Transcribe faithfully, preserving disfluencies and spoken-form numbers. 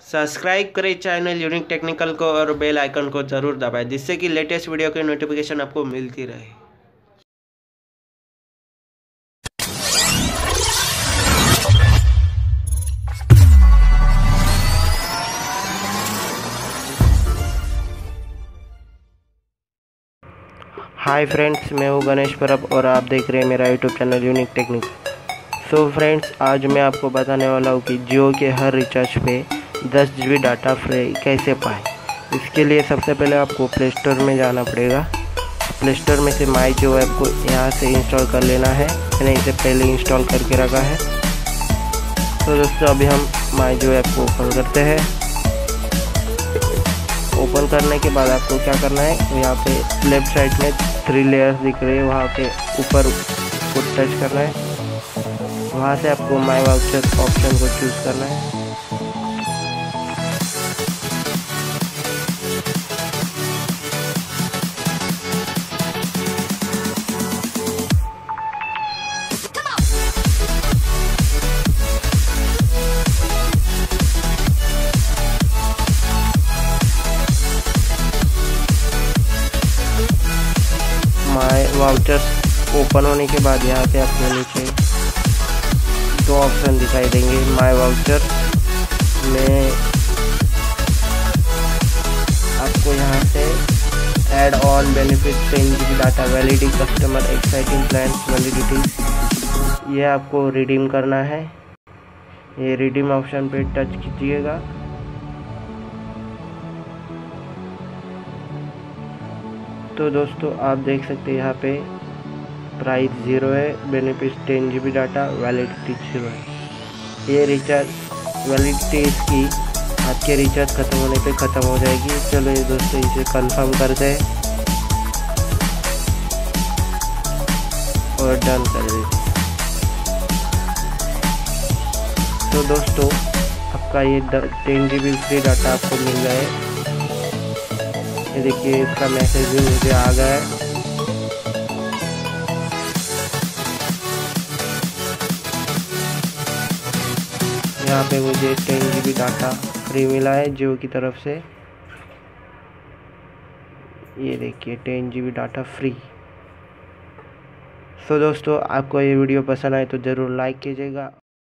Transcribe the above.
Subscribe करें channel unique technical को और बेल आइकन को ज़रूर दबाएं, जिससे कि लेटेस्ट वीडियो की नोटिफिकेशन आपको मिलती रहे। हाय फ्रेंड्स, मैं हूँ गणेश परब और आप देख रहे हैं मेरा YouTube channel unique technique. So friends, आज मैं आपको बताने वाला हूँ कि जियो के हर रिचार्ज पे दस जी बी डाटा फ्री कैसे पाएँ। इसके लिए सबसे पहले आपको प्ले स्टोर में जाना पड़ेगा। प्ले स्टोर में से माई जियो ऐप को यहाँ से इंस्टॉल कर लेना है। मैंने इसे पहले इंस्टॉल करके रखा है। तो दोस्तों, अभी हम माई जियो ऐप को ओपन करते हैं। ओपन करने के बाद आपको क्या करना है, यहाँ पे लेफ्ट साइड में थ्री लेयर्स दिख रही है, वहाँ पे ऊपर को टच करना है। वहाँ से आपको माई वाउचर ऑप्शन को चूज़ करना है। माई वाउचर्स ओपन होने के बाद यहाँ पे आपको नीचे दो ऑप्शन दिखाई देंगे। माई वाउचर में आपको यहाँ से add on benefit ten G B data validity customer exciting plan validity, ये आपको रिडीम करना है। ये रिडीम ऑप्शन पे टच कीजिएगा। तो दोस्तों, आप देख सकते हैं यहाँ पे प्राइस ज़ीरो है, benefit ten G B data, validity zero है। ये रिचार्ज वैलिडिटी इसकी आपके रिचार्ज ख़त्म होने पे ख़त्म हो जाएगी। चलो ये दोस्तों, इसे कंफर्म करते हैं और डन कर देते। तो दोस्तों, आपका ये ten G B free data आपको मिल गया है। ये देखिए, इसका मैसेज भी मुझे आ गया है। यहाँ पे मुझे ten G B data free मिला है जियो की तरफ से। ये देखिए, ten G B data free. So दोस्तों, आपको ये वीडियो पसंद आए तो ज़रूर लाइक कीजिएगा।